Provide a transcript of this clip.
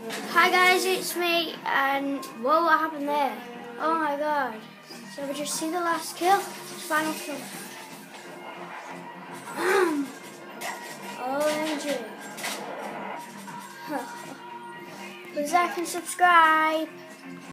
Hi guys, it's me, and whoa, what happened there? Oh my god. So we just see the last kill? Final kill. OMG. Please like and subscribe.